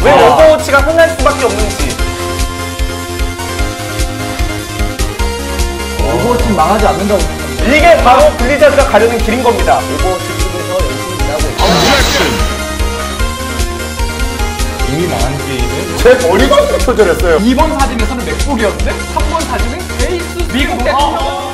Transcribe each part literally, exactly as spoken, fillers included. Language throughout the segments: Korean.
왜 오버워치가 흥할 수밖에 없는지. 오버워치는 망하지 않는다고 생각합니다. 이게 바로 블리자드가 가려는 길인 겁니다. 오버워치 쪽에서 열심히 일하고 있습니다. 이미 망한 게임은 제 머리가 엄청 초절했어요. 이 번 사진에서는 맥북이었는데 삼 번 사진은 에이스 미국 대통령.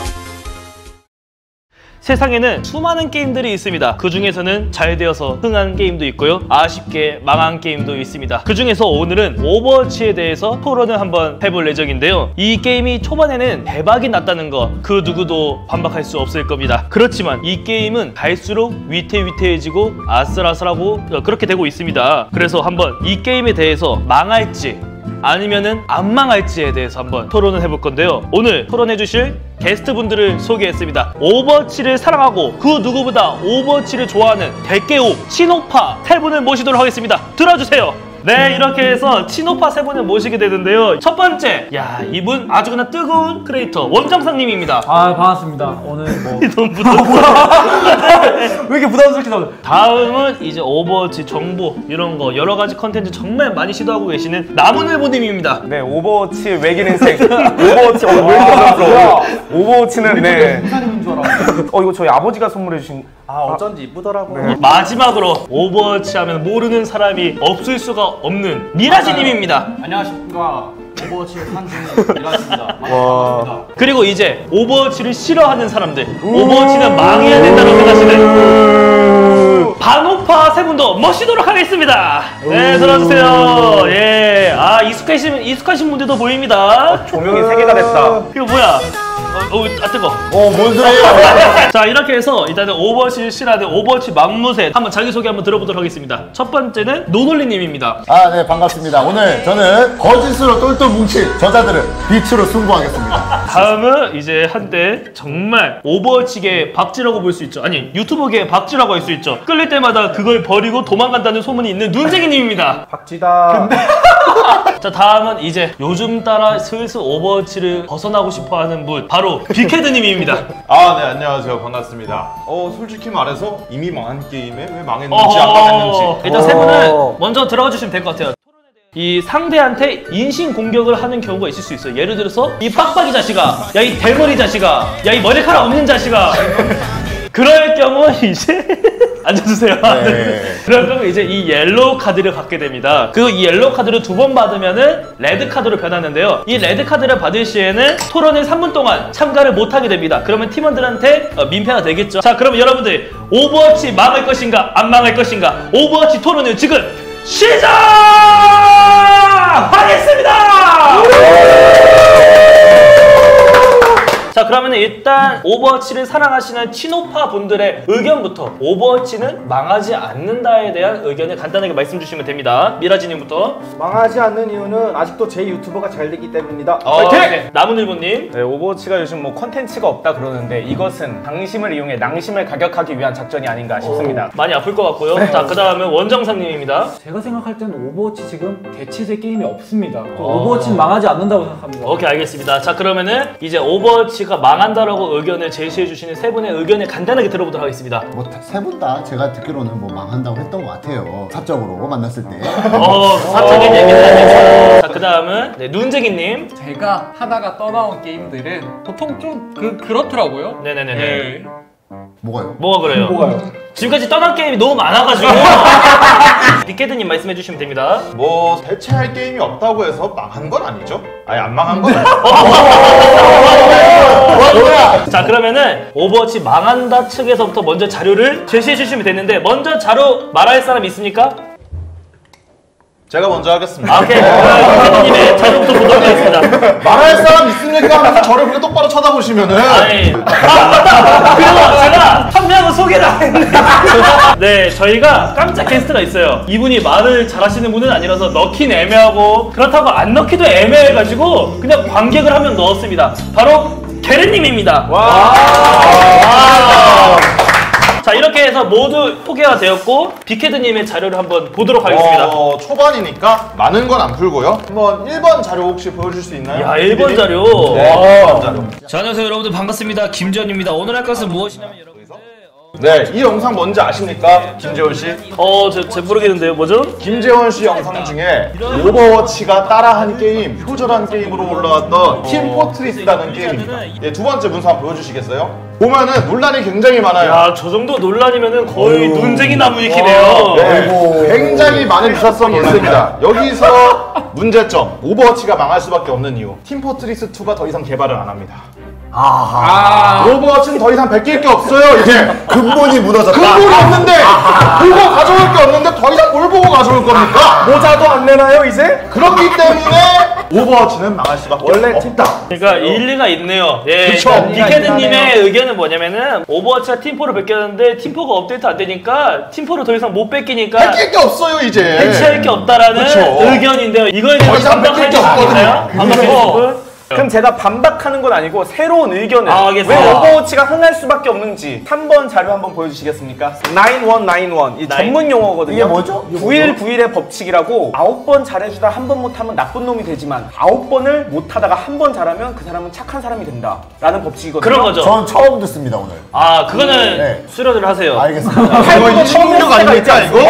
세상에는 수많은 게임들이 있습니다. 그 중에서는 잘 되어서 흥한 게임도 있고요, 아쉽게 망한 게임도 있습니다. 그 중에서 오늘은 오버워치에 대해서 토론을 한번 해볼 예정인데요. 이 게임이 초반에는 대박이 났다는 거 그 누구도 반박할 수 없을 겁니다. 그렇지만 이 게임은 갈수록 위태위태해지고 아슬아슬하고 그렇게 되고 있습니다. 그래서 한번 이 게임에 대해서 망할지 아니면은 안 망할지에 대해서 한번 토론을 해볼 건데요. 오늘 토론해 주실 게스트분들을 소개했습니다. 오버워치를 사랑하고 그 누구보다 오버워치를 좋아하는 대깨옥 친오파 세 분을 모시도록 하겠습니다. 들어주세요. 네, 이렇게 해서 친오파 세 분을 모시게 되는데요. 첫 번째, 야, 이분 아주 그냥 뜨거운 크리에이터 원정상님입니다. 아, 반갑습니다. 오늘 뭐 너무 부담스러워. 왜 이렇게 부담스럽게 나오죠? 다음은 이제 오버워치 정보 이런 거 여러 가지 컨텐츠 정말 많이 시도하고 계시는 남은일보님입니다. 네, 오버워치 외길 인생. 오버워치, 어, 왜 이렇게 부담스러워. 오버워치는, 네. 부사님인 줄 알았는데. 어, 이거 저희 아버지가 선물해주신. 아, 어쩐지 이쁘더라고요. 네. 마지막으로 오버워치 하면 모르는 사람이 없을 수가 없는 미라지님입니다. 안녕하십니까. 오버워치의 산증인 미라지입니다. 와. 그리고 이제 오버워치를 싫어하는 사람들, 오버워치는 망해야 된다고 생각하시는 반오파 세 분도 모시도록 하겠습니다. 네, 들어주세요. 예, 아 익숙하신 익숙하신 분들도 보입니다. 조명이 세 개가 됐다. 이거 뭐야? 어, 어, 아 뜨거. 어, 뭔 소리야? 자, 이렇게 해서 일단은 오버워치를 싫어하는 오버워치 맘무새 한번 자기소개 한번 들어보도록 하겠습니다. 첫 번째는 노돌리님입니다. 아, 네, 반갑습니다. 오늘 저는 거짓으로 똘똘 뭉친 저자들을 빛으로 승부하겠습니다. 다음은 이제 한때 정말 오버워치계 박쥐라고 볼 수 있죠. 아니, 유튜버계 박쥐라고 할 수 있죠. 끌릴 때마다 그걸 버리고 도망간다는 소문이 있는 눈쟁이님입니다. 박쥐다. 자, 다음은 이제 요즘 따라 슬슬 오버워치를 벗어나고 싶어하는 분, 바로 빅헤드님입니다. 아, 네, 안녕하세요. 반갑습니다. 어, 솔직히 말해서 이미 망한 게임에 왜 망했는지 어허, 안 망했는지 일단 세 분은 먼저 들어가 주시면 될 것 같아요. 이 상대한테 인신 공격을 하는 경우가 있을 수 있어요. 예를 들어서 이 빡빡이 자식아, 야 이 대머리 자식아, 야 이 머리카락 없는 자식아. 그럴 경우 이제 앉아주세요. 네. 그럴 경우 이제 이 옐로우 카드를 받게 됩니다. 그리고 이 옐로우 카드를 두 번 받으면은 레드 카드로 변하는데요. 이 레드 카드를 받을 시에는 토론을 삼 분 동안 참가를 못하게 됩니다. 그러면 팀원들한테 어, 민폐가 되겠죠. 자, 그럼 여러분들 오버워치 망할 것인가 안 망할 것인가, 오버워치 토론을 지금 시작하겠습니다. 자, 그러면 일단 오버워치를 사랑하시는 친오파 분들의 의견부터, 오버워치는 망하지 않는다에 대한 의견을 간단하게 말씀 주시면 됩니다. 미라지님부터. 망하지 않는 이유는 아직도 제 유튜버가 잘 되기 때문입니다. 어, 네. 남은일보님. 네, 오버워치가 요즘 뭐 컨텐츠가 없다 그러는데 이것은 당심을 이용해 낭심을 가격하기 위한 작전이 아닌가 싶습니다. 많이 아플 것 같고요. 자, 그 다음은 원정상님입니다. 제가 생각할 때는 오버워치 지금 대체제 게임이 없습니다. 오버워치는 망하지 않는다고 생각합니다. 오케이, 알겠습니다. 자, 그러면은 이제 오버워치가 망한다라고 의견을 제시해 주시는 세 분의 의견을 간단하게 들어보도록 하겠습니다. 뭐 세 분 다 제가 듣기로는 뭐 망한다고 했던 것 같아요. 사적으로 만났을 때. 어, 사적인 얘기는 아니죠. 자, 그 다음은 네, 눈쟁이님. 제가 하다가 떠나온 게임들은 보통 좀 그 그렇더라고요. 네네네네. 네. 뭐가요? 뭐가 그래요? 뭐가요? 지금까지 떠난 게임이 너무 많아가지고. 빅헤드님 말씀해 주시면 됩니다. 뭐 대체할 게임이 없다고 해서 망한 건 아니죠? 아니, 안 망한 건 아니죠. 자, 그러면은 오버워치 망한다 측에서부터 먼저 자료를 제시해 주시면 되는데, 먼저 자료 말할 사람 있습니까? 제가 먼저 하겠습니다. 아, 오케이. 빅헤드님의 자료부터 보도록 하겠습니다. 말할 사람 있습니까? 하면서 저를 그렇게 똑바로 쳐다보시면은 아니, 아, 맞다! 그리고 제가 한 명은 소개를 안 했는데. 네, 저희가 깜짝 게스트가 있어요. 이분이 말을 잘하시는 분은 아니라서 넣긴 애매하고, 그렇다고 안 넣기도 애매해가지고 그냥 관객을 한 명 넣었습니다. 바로 게르님입니다. 와. 와. 자, 이렇게 해서 모두 소개가 되었고, 빅헤드님의 자료를 한번 보도록 하겠습니다. 어, 초반이니까 많은 건 안 풀고요. 한번 일 번 자료 혹시 보여줄 수 있나요? 야, 일 번 자료. 네, 일 번 자료. 자, 안녕하세요 여러분들, 반갑습니다. 김지현입니다. 오늘 할 것은 무엇이냐면 여러분들 어... 네, 이 영상 뭔지 아십니까? 김재원 씨? 어, 저, 저 모르겠는데요. 뭐죠? 김재원 씨 영상 중에 오버워치가 따라한 게임, 표절한 게임으로 올라왔던 팀 포트리스라는 게임입니다. 예, 두 번째 문서 한번 보여주시겠어요? 보면은 논란이 굉장히 많아요. 야, 저 정도 논란이면은 거의 논쟁이 나무위키네요. 네, 굉장히 많은 유사성이 있습니다. 여기서 문제점, 오버워치가 망할 수밖에 없는 이유. 팀 포트리스 투가 더 이상 개발을 안 합니다. 아하. 오버워치는 더 이상 베낄 게 없어요, 이제. 근본이 무너졌다. 근본이 없는데, 보고 가져올 게 없는데 더 이상 뭘 보고 가져올 겁니까? 모자도 안 내나요 이제? 그렇기 때문에 오버워치는 망할 수밖에 원래 없다. 그러니까 일리가 있네요. 예, 그쵸. 일단 디케드님의 의견은 뭐냐면은 오버워치가 팀포를 베꼈는데 팀포가 업데이트 안 되니까 팀포를 더 이상 못 베끼니까 베낄 게 없어요, 이제. 해체할 게 없다라는 그쵸. 의견인데요. 이거에 더 대해서 이상 반박할 뺏길 게 수 있나요? 없거든요. 반박할 수 있고. 그럼 제가 반박하는 건 아니고 새로운 의견을 아, 알겠습니다. 왜 오버워치가 흥할 수밖에 없는지 삼 번 자료 한번 보여주시겠습니까? 구천백구십일 이 전문 용어거든요. 이게 뭐죠? 이게 구천백구십일의 법칙이라고 아홉 번 잘해주다 한 번 못하면 나쁜 놈이 되지만 아홉 번을 못하다가 한 번 잘하면 그 사람은 착한 사람이 된다 라는 법칙이거든요. 그런 거죠. 전 처음 듣습니다 오늘. 아, 그거는 네. 수련을 하세요. 알겠습니다. 이거 이제 충격 아닙니까, 이거?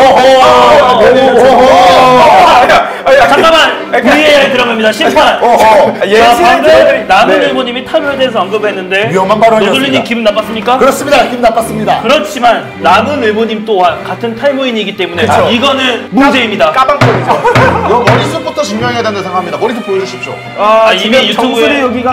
잠깐만, 브이에이알 들어갑니다. 심판. 자, 방금 남은 일본님이 탑에 대해서 언급했는데 위험한 발언이었습니다. 노들리님 기분 나빴습니까? 그렇습니다. 기분 나빴습니다. 그렇지만 남은 일본님 또한 같은 탈모인이기 때문에 이거는 문제입니다. 까방거리죠. 이거 머리숱부터 증명해야 된다고 생각합니다. 머리숱 보여주십시오. 아, 이미 유튜브에 정수리 여기가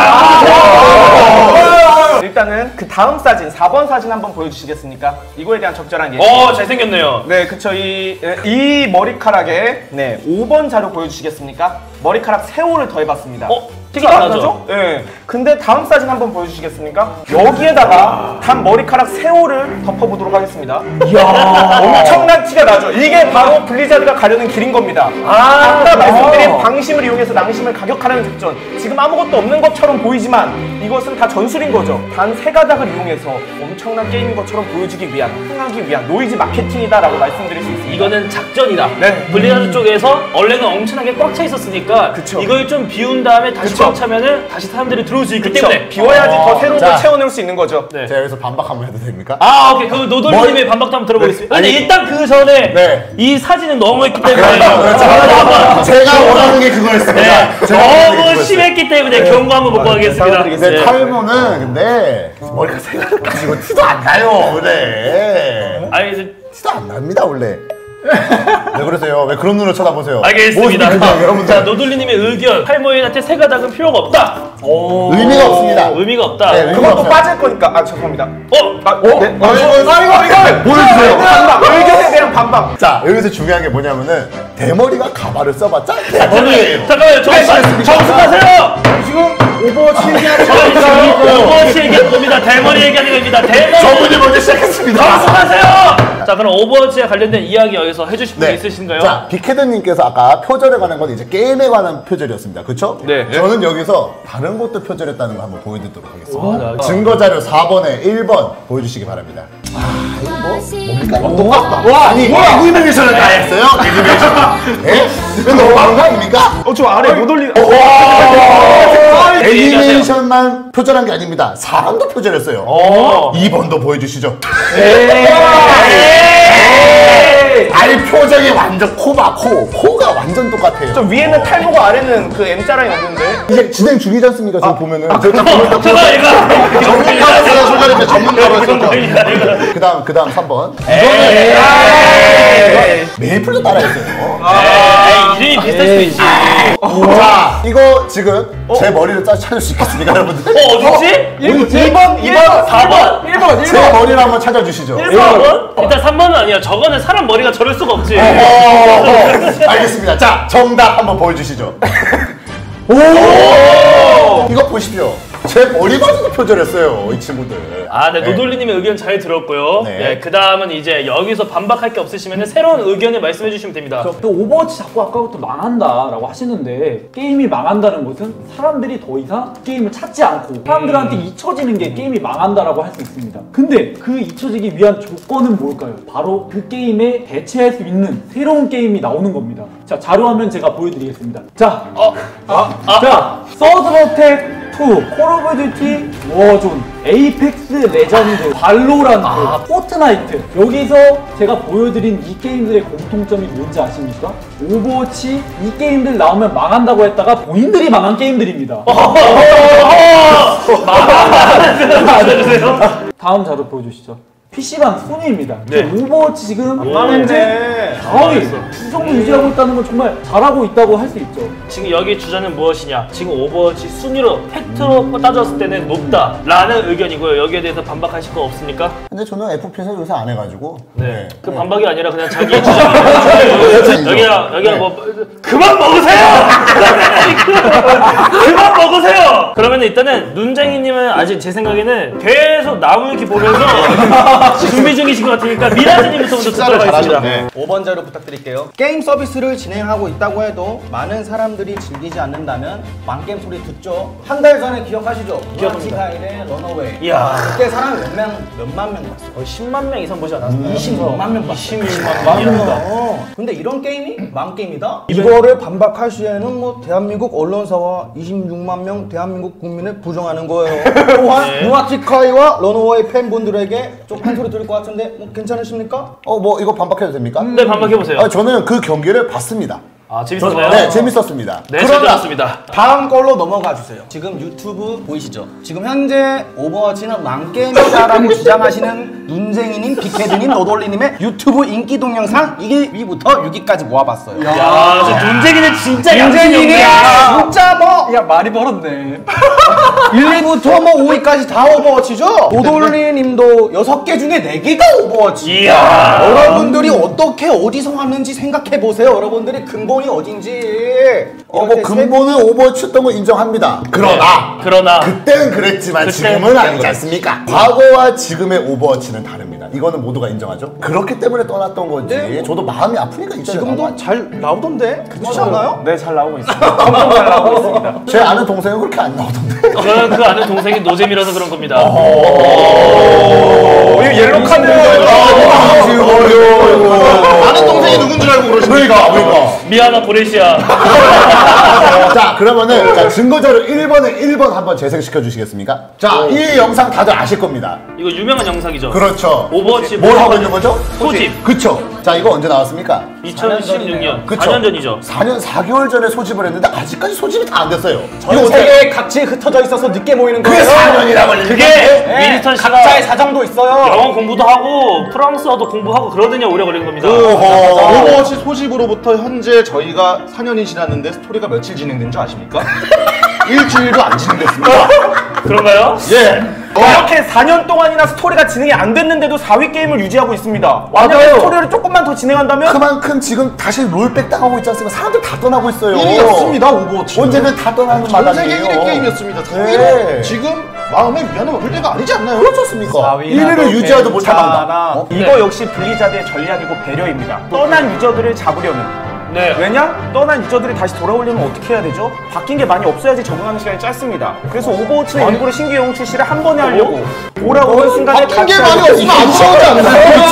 아, 일단은 그 다음 사진 사 번 사진 한번 보여주시겠습니까? 이거에 대한 적절한 예시. 어, 잘생겼네요. 네, 그쵸. 이, 이 머리카락에 네, 오 번 자료 보여주시겠습니까? 머리카락 세호를 더해봤습니다. 어? 티가 안 나죠? 네. 근데 다음 사진 한번 보여주시겠습니까? 여기에다가 단 머리카락 세호를 덮어보도록 하겠습니다. 이야. 엄청난 티가 나죠? 이게 바로 블리자드가 가려는 길인 겁니다. 아, 아까 말씀드린 방심을 이용해서 낭심을 가격하라는 작전. 지금 아무것도 없는 것처럼 보이지만 이것은 다 전술인 거죠. 단 세 가닥을 이용해서 엄청난 게임인 것처럼 보여주기 위한, 흥하기 위한 노이즈 마케팅이다라고 말씀드릴 수 있습니다. 이거는 작전이다. 네. 블리자드 쪽에서 원래는 엄청나게 꽉 차 있었으니까 그쵸. 이걸 좀 비운 다음에 다시 그쵸. 꽉 차면은 다시 사람들이 들어올 수 있기 그쵸. 때문에 비워야지 더 새로운 자. 걸 채워낼 수 있는 거죠. 네. 제가 여기서 반박 한번 해도 됩니까? 아, 오케이. 그럼 노돌님의 반박도 한번 들어보겠습니다. 네. 근데 아니, 일단 그 전에 네. 이 사진은 너무했기 때문에 제가, 제가 원하는 게 그거였습니다. 네. 제가 원하는 게 너무 그거였어요. 심했기 때문에 경고 한번 먹고 가겠습니다. 근데 탈모는 근데 머리가 색깔 가지고 티도 안 나요 원래. 아니, 이제 티도 안 납니다 원래. 왜 그러세요? 왜 그런 눈으로 쳐다보세요? 알겠습니다. 뭐, 여러분들 자, 노돌리님의 의견. 탈모인한테 세 가닥은 필요가 없다. 의미가 없습니다. 의미가 없다. 네, 의미가 그것도 없어요. 빠질 거니까. 아, 죄송합니다. 어? 아, 네? 아, 이거, 아, 이거, 이거! 보여주세요. 반박! 의견에 대한 반박! 자 여기서 중요한 게 뭐냐면은 대머리가 가발을 써봤자 대머리예요. 잠깐만요. 정수, 정수하세요. 지금 오버워치 얘기하는 오버워치 얘기하는 겁니다. 대머리 얘기하는 겁니다. 대머리. 저분이 먼저 시작했습니다. 정수하세요. 자, 그럼 오버워치에 관련된 이야기 여기서 해주실 분 있으신가요? 자, 빅헤드님께서 아까 표절에 관한 건 이제 게임에 관한 표절이었습니다. 그쵸? 네. 저는 여기서 다른 것도 표절했다는 거 한번 보여드리도록 하겠습니다. 와, 나- 증거자료 사 번에 일 번 보여주시기 바랍니다. 아, 이거 뭐, 뭡니까? 이거 똑같다. 와, 아니, 애니메이션을 다 했어요? 애니메이션. 예? 이거 너무 많은 거 아닙니까? 어, 저 아래 못 올리. 애니메이션만 표절한 게 아닙니다. 사람도 표절했어요. 이 번도 보여주시죠. 알 표정이 완전 코봐, 코. 코가 완전 똑같아요. 저 위에는 탈모고 아래는 그 M자 라인 없는데. 이제 진행 중이지 않습니까? 지금 보면은. 잠깐 이거. 전문가로 소개할때 전문가로 했었죠. 그 다음, 그 다음 삼 번. 에이. 메이플도 따라했어요. 에이, 이름이 비슷할 수도 있지. 자, 이거 지금 제 머리를 짜 찾을 수 있겠습니까, 여러분들? 어, 어딨지? 이 번, 이 번, 사 번. 일 번, 일 제 번. 머리를 한번 찾아주시죠. 사 번? 일단 삼 번은 아니야. 저거는 사람 머리가 저럴 수가 없지. 어, 알겠습니다. 자, 정답 한번 보여주시죠. 오! 이거 보십시오. 제 머리마저도 표절했어요, 이 친구들. 아, 네, 노돌리님의 의견 잘 들었고요. 네. 네, 그 다음은 이제 여기서 반박할 게 없으시면 새로운 의견을 말씀해 주시면 됩니다. 또 오버워치 자꾸 아까부터 망한다라고 하시는데 게임이 망한다는 것은 사람들이 더 이상 게임을 찾지 않고 사람들한테 잊혀지는 게 게임이 망한다라고 할 수 있습니다. 근데 그 잊혀지기 위한 조건은 뭘까요? 바로 그 게임에 대체할 수 있는 새로운 게임이 나오는 겁니다. 자, 자료화면 제가 보여드리겠습니다. 자, 어, 자, 서드 어택 투, 콜 오브 듀티, 워존, 에이펙스 레전드, 발로란트, 포트나이트. 여기서 제가 보여드린 이 게임들의 공통점이 뭔지 아십니까? 오버워치 이 게임들 나오면 망한다고 했다가 본인들이 망한 게임들입니다. 다음 자료 보여주시죠. 피씨방 순위입니다. 네. 오버워치 지금 망했네. 사 위 이 정도 유지하고 있다는 건 정말 잘하고 있다고 할 수 있죠. 지금 여기 주자는 무엇이냐? 지금 오버워치 순위로 팩트로 따졌을 때는 높다라는 의견이고요. 여기에 대해서 반박하실 거 없습니까? 근데 저는 에프피에스 요새 안 해가지고. 네. 그 반박이 아니라 그냥 자기의 주장이에요. 여기야, 여기야 뭐 그만 먹으세요. 그만 먹으세요. 그러면 일단은 눈쟁이님은 아직 제 생각에는 계속 나무위키 보면서 준비 중이신 것 같으니까 미라즈님부터 먼저 식사를 듣도록 하겠습니다. 잘하셨네. 오 번 자료 부탁드릴게요. 게임 서비스를 진행하고 있다고 해도 많은 사람들이 즐기지 않는다면 망게임 소리 듣죠. 한 달 전에 기억하시죠? 기억합니다. 가일의 런어웨이. 이야. 그때 사람 몇 명, 몇만 명 봤어요. 거의 십만 명 이상 보지 않았나요? 이십육만 명 봤어요. 이십육만 명입니다. 어. 근데 이런 게임이 망게임이다? 이거를 반박할 시에는 뭐 대한민국 언론사와 이십육만 명 대한민국 국민을 부정하는 거예요. 또한 네. 누아티카이와 런어웨이 팬분들에게 좀 한 소리 들을 것 같은데 뭐 괜찮으십니까? 어, 뭐 이거 반박해도 됩니까? 네, 반박해보세요. 아, 저는 그 경기를 봤습니다. 아, 재밌었나요? 네, 재밌었습니다. 네, 잘 들었습니다. 다음 걸로 넘어가 주세요. 지금 유튜브 보이시죠? 지금 현재 오버워치는 망게임이다라고 주장하시는 눈쟁이님, 비케드님, 노돌리님의 유튜브 인기 동영상 일 위부터 육 위까지 모아봤어요. 야, 저 눈쟁이는 진짜 눈쟁이님 양심이 진짜 뭐 야 말이 벌었네. 일 위부터 뭐 오 위까지 다 오버워치죠? 노돌리님도 여섯 개 중에 네 개가 오버워치. 이야. 여러분들이 어떻게 어디서 왔는지 생각해 보세요. 여러분들이 근본이 어딘지. 어, 뭐 근본은 오버워치였던 거 인정합니다. 그러나 그러나 그때는 그랬지만 그때 지금은 아니지 않습니까? 과거와 지금의 오버워치는 다릅니다. 이거는 모두가 인정하죠. 그렇기 때문에 떠났던 건지 네. 저도 마음이 아프니까 있잖아요. 지금도 잘 나오던데? 그렇지 않아요? 네, 잘 나오고 있습니다. 엄청 잘 나오고 있습니다. 제 아는 동생은 그렇게 안 나오던데. 저는 그 아는 동생이 노잼이라서 그런 겁니다. 오, 이거 옐로 카드. 아는 동생이 누군 줄 알고 그러시는 그러니까 그러니까. 미안하 보레시아. 자, 그러면은 자, 증거자료 일 번에 일 번 한번 재생시켜 주시겠습니까? 자, 이 영상 다들 아실 겁니다. 이거 유명한 영상이죠. 그렇죠. 오버워치 뭘 하고 있는 거죠? 소집. 그쵸. 자, 이거 언제 나왔습니까? 이천십육 년. 그쵸. 사 년 전이죠. 사 년 사 개월 전에 소집을 했는데 아직까지 소집이 다 안 됐어요. 전 세계에 각지에 흩어져 있어서 늦게 모이는 거예요. 그게 사 년이나 걸리는 그게 네, 윈스턴 씨가 각자의 사정도 있어요. 영어 공부도 하고 프랑스어도 공부하고 그러더니 오래 걸리는 겁니다. 오버워치 소집으로부터 현재 저희가 사 년이 지났는데 스토리가 며칠 진행된 줄 아십니까? 일주일도 안 진행됐습니다. 그런가요? 예. 이렇게 사 년 동안이나 스토리가 진행이 안 됐는데도 사 위 게임을 유지하고 있습니다. 만약에 스토리를 조금만 더 진행한다면 그만큼 지금 다시 롤백 당하고 있지 않습니까? 사람들 다 떠나고 있어요. 일이 없습니다, 오버워치. 언제든 다 떠나는 전 마당이에요. 세계 일 위 게임이었습니다. 네. 지금 마음에 미안해 먹을 때가 아니지 않나요? 그렇습니까? 일 위를 유지하도 못한 망다. 어? 이거 역시 블리자드의 전략이고 배려입니다. 떠난 유저들을 잡으려는. 네. 왜냐? 떠난 유저들이 다시 돌아오려면 어떻게 해야 되죠? 바뀐 게 많이 없어야지 적응하는 시간이 짧습니다. 그래서 오버워치는 일부러 신규 영웅 출시를 한 번에 하려고 오라고 온 순간에 바뀐 게 같이 많이 하려고 없으면 안 싸우지 않나요?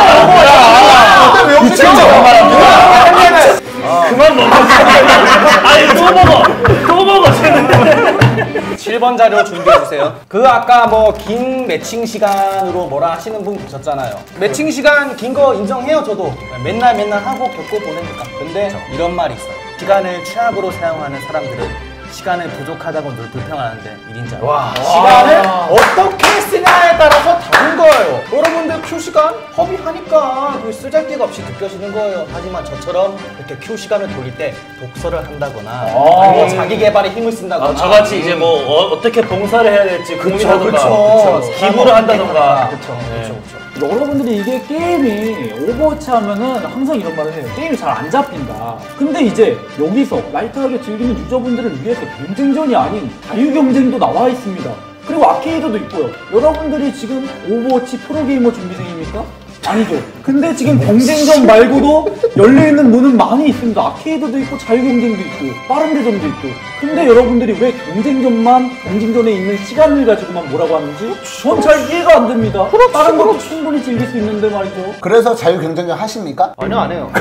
그만 먹어. 아니 또 먹어. 또 먹어 쟤는. 칠 번 자료 준비해주세요. 그 아까 뭐 긴 매칭 시간으로 뭐라 하시는 분 계셨잖아요. 매칭 시간 긴 거 인정해요, 저도. 맨날 맨날 하고 겪고 보내니까. 근데 이런 말이 있어요. 시간을 최악으로 사용하는 사람들은 시간을 부족하다고 늘 불평하는데 일인자. 와. 시간을 어떻게 쓰냐에 따라서 다른 거예요. 여러분들 Q 시간 허비하니까 그 쓰잘데가 없이 느껴지는 거예요. 하지만 저처럼 이렇게 Q 시간을 돌릴 때 독서를 한다거나 아니면 자기 개발에 힘을 쓴다거나 아, 저같이 이제 뭐 어, 어떻게 봉사를 해야 될지 고민하던가 그쵸, 그쵸. 기부를 한다던가. 그쵸, 네. 그쵸, 그쵸. 여러분들이 이게 게임이 오버워치 하면은 항상 이런 말을 해요. 게임이 잘 안 잡힌다. 근데 이제 여기서 라이트하게 즐기는 유저분들을 위해서 경쟁전이 아닌 자유 경쟁도 나와 있습니다. 그리고 아케이드도 있고요. 여러분들이 지금 오버워치 프로게이머 준비생입니까? 아니죠. 근데 지금 경쟁전 말고도 열려있는 문은 많이 있습니다. 아케이드도 있고 자유경쟁도 있고 빠른 대전도 있고. 근데 여러분들이 왜 경쟁전만 경쟁전에 있는 시간을 가지고만 뭐라고 하는지 전 잘 이해가 안 됩니다. 다른 것도 충분히 즐길 수 있는데 말이죠. 그래서 자유경쟁전 하십니까? 아니요, 안 해요.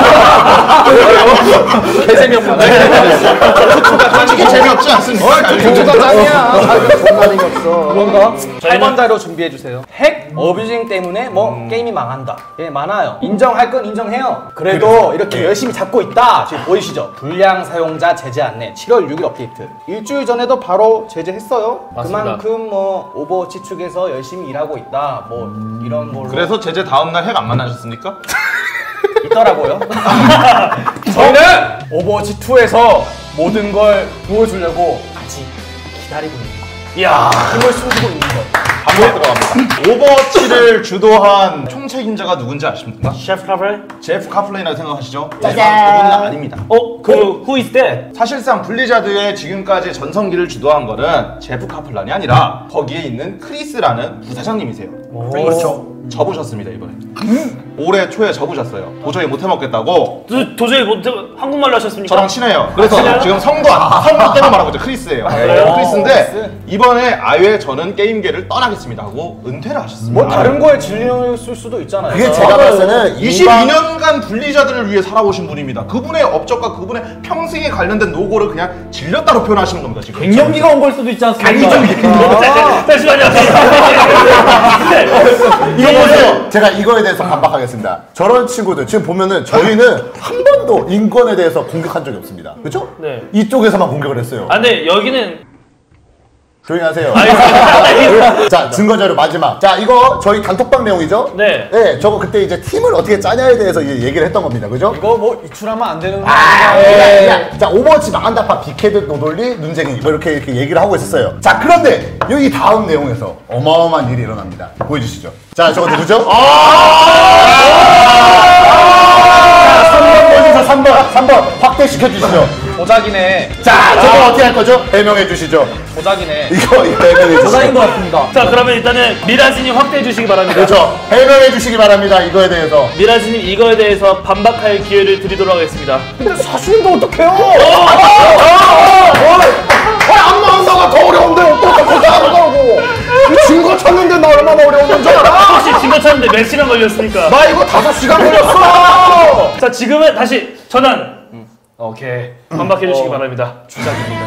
개재미없는데? 솔직히 재미없지 않습니까? 경쟁전 짱이야. 존나 없어. 그런가? 팔 번 저희는- 자료 준비해주세요. 핵 어뷰징 때문에 뭐 게임이 망한다. 예, 많아요. 인정할 건 인정해요. 그래도 이렇게 열심히 잡고 있다. 지금 보이시죠? 불량 사용자 제재 안내 칠월 육일 업데이트. 일주일 전에도 바로 제재했어요. 맞습니다. 그만큼 뭐 오버워치 측에서 열심히 일하고 있다. 뭐 이런 걸로 그래서 제재 다음날 핵 안 만나셨습니까? 있더라고요. 저희는 오버워치 투에서 모든 걸 보여주려고 아직 기다리고 있는 거예요. 이야. 힘을 숨기고 있는 거예요. 반복 들어갑니다. 오버워치를 주도한 총책임자가 누군지 아십니까? 셰프 카플? 제프 카플레이라고 생각하시죠? 짜잔! 그분은 아닙니다. 어? 그 who is that? 사실상 블리자드의 지금까지 전성기를 주도한 거는 제프 카플란이 아니라 거기에 있는 크리스라는 부사장님이세요. 그렇죠. 접으셨습니다 이번에. 올해 초에 접으셨어요. 도저히 못 해먹겠다고. 도, 도저히 못 한국말로 하셨습니까? 저랑 친해요. 그래서 친해요? 지금 성도 안, 성도 때문에 말하고 있죠. 크리스예요. 그래요? 크리스인데 이번에 아예 저는 게임계를 떠나겠습니다 하고 은퇴를 하셨습니다. 뭐 다른 거에 질렸을 수도 있잖아요. 그게 제가 봤을 때는 이십이 년간 블리자드를 위해 살아오신 분입니다. 그분의 업적과 그분의 평생에 관련된 노고를 그냥 질렸다로 표현하시는 겁니다 지금. 갱년기가 온 걸 수도 있지 않습니까? 아, 잠시만요. 이거 보세요. 제가 이거에 대해서 반박하겠습니다. 저런 친구들 지금 보면은 저희는 한 번도 인권에 대해서 공격한 적이 없습니다. 그렇죠? 네. 이쪽에서만 공격을 했어요. 아, 근데 여기는 조용히 하세요. 알겠습니다. 자, 증거 자료 마지막. 자, 이거 저희 단톡방 내용이죠? 네. 네, 저거 그때 이제 팀을 어떻게 짜냐에 대해서 이제 얘기를 했던 겁니다. 그죠? 이거 뭐 유출하면 안 되는 거 아, 예, 예. 자, 오버워치 망한다파 비케드 노돌리 눈쟁이 뭐 이렇게 이렇게 얘기를 하고 있었어요. 자, 그런데 여기 다음 내용에서 어마어마한 일이 일어납니다. 보여주시죠. 자, 저거 누구죠? 삼 번 보여주세요. 삼 번, 삼 번 확대시켜 주시죠. 조작이네. 자, 저거 어떻게 할 거죠? 해명해 주시죠. 조작이네. 이거 이거 해명해 주시죠. 조사인 것 같습니다. 자, 그러면 일단은 미라즈님 확대해 주시기 바랍니다. 그렇죠. 해명해 주시기 바랍니다. 이거에 대해서. 미라즈님 이거에 대해서 반박할 기회를 드리도록 하겠습니다. 사실인데 어떡해요? 안 나온다가 더 어려운데 어떡하고 나온다고. 증거 찾는데 나 얼마나 어려운 줄 알아? 혹시 증거 찾는데 몇 시간 걸렸습니까? 나 이거 다섯 시간 걸렸어. 자, 지금은 다시 전환. 오케이. 반박해 주시기 바랍니다. 주작입니다.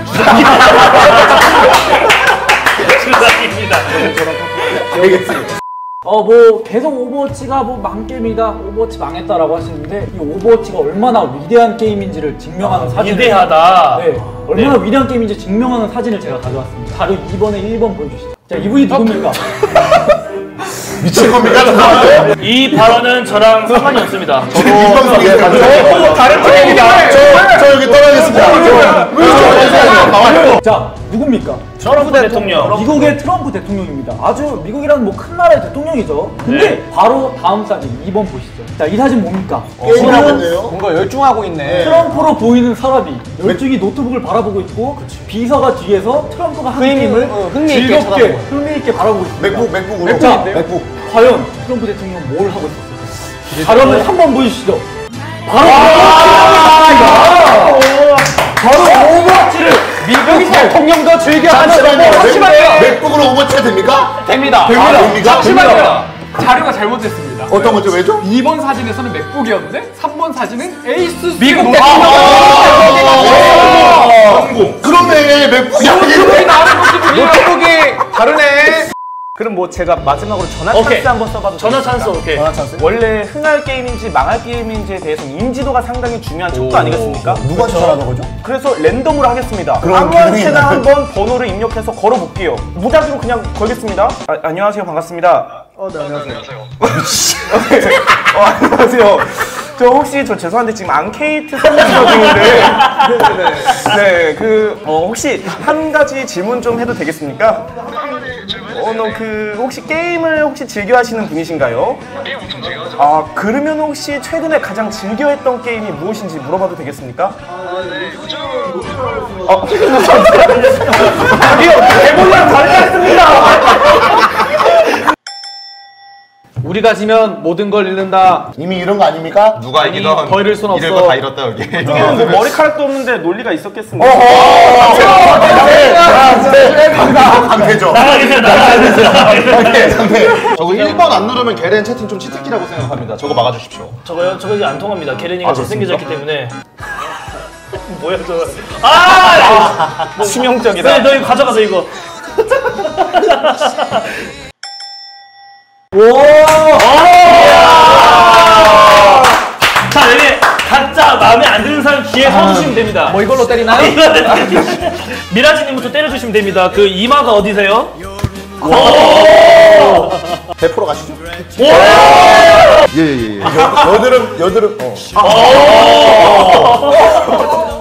주작입니다. 알겠습니다. 어 뭐 계속 오버워치가 뭐 망게임이다, 오버워치 망했다라고 하시는데 이 오버워치가 얼마나 위대한 게임인지를 증명하는 사진. 위대하다. 네, 얼마나 위대한 게임인지 증명하는 사진을 제가 가져왔습니다. 바로 이 번에 일 번 보여주시죠. 자, 이분이 누굽니까? 미친 겁니까? 저한테? 이 발언은 저랑 상관이 없습니다. 저도 이방송에 가지고 다른 팀입니다. 저, 저 여기 떠나겠습니다. 저, 자, 누굽니까? 트럼프 대통령. 미국의 트럼프 대통령입니다. 아주 미국이라는 뭐 큰 나라의 대통령이죠. 근데 네. 바로 다음 사진 이 번 보시죠. 자, 이 사진 뭡니까? 게임을 하고 저는 있네요. 뭔가 열중하고 있네. 트럼프로 보이는 사람이 열중히 노트북을 바라보고 있고 비서가 뒤에서 트럼프가 하는 흥미- 게임을 어, 흥미있게 즐겁게 쳐다보고 흥미있게 바라보고 있습니다. 맥북, 맥북으로. 자, 맥북. 과연 트럼프 대통령 뭘 하고 있었을까? 자료를 한번 보여주시죠. 바로 바로 오버워치를 미국 대통령도 즐겨하는 잠시만요. 잠시만요. 맥북으로 오버치가 됩니까? 됩니다. 아, 됩니까? 잠시만요. 자료가 잘못됐습니다. 어떤 거죠? 왜죠? 이 번 사진에서는 맥북이었는데 삼 번 사진은 에이수스 미국 노트. 대통령. 성공. 그러네. 맥북이 노트북이 아니네. 나오는 노트북이에요. 노트북이 다르네. 그럼 뭐 제가 마지막으로 전화 오케이. 찬스 한번 써봐도 전화 되겠습니까? 찬스 오케이. 전화 찬스? 원래 흥할 게임인지 망할 게임인지에 대해서는 인지도가 상당히 중요한 척도 아니겠습니까? 누가 추천하는 거죠? 그래서 랜덤으로 하겠습니다. 그럼 아무한테나 기능이 있나요? 한번 번호를 입력해서 걸어볼게요. 무작위로 그냥 걸겠습니다. 아, 안녕하세요. 반갑습니다. 어, 네, 안녕하세요. 어, 안녕하세요. 저 혹시 저 죄송한데 지금 앙케이트 선물서 중인데 네, 그 어, 혹시 한 가지 질문 좀 해도 되겠습니까? 어, 너 그 혹시 게임을 혹시 즐겨 하시는 분이신가요? 게임 엄청 즐겨 하죠. 아, 그러면 혹시 최근에 가장 즐겨 했던 게임이 무엇인지 물어봐도 되겠습니까? 아, 네. 요즘 어, 저기요, 대본이랑 다르지 않습니다. 우리가 지면 모든 걸 잃는다. 이미 이런 거 아닙니까? 누가 아니, 이기던 더 잃을 순 잃을 없어. 거 다 잃었다 여기. 이게는 뭐 머리카락도 없는데 논리가 있었겠습니까? 강태죠. 나가겠어요, 나가겠어요. 강태, 강태. 저거 일 번 안 누르면 게렌 채팅 좀 치트키라고 생각합니다. 저거 막아주십시오. 저거요? 저거 이제 안 통합니다. 게렌이가 아, 잘생겨졌기 때문에. 뭐야 저거? 아! 뭐, 치명적이다. 너, 너 이거 가져가서 이거. 자, 여기 각자 마음에 안 드는 사람 귀에 서주시면 됩니다. 뭐 이걸로 때리나요? 미라지님부터 때려주시면 됩니다. 그 이마가 어디세요? 백 퍼센트 가시죠. 예예예. 여드름, 여드름. 어.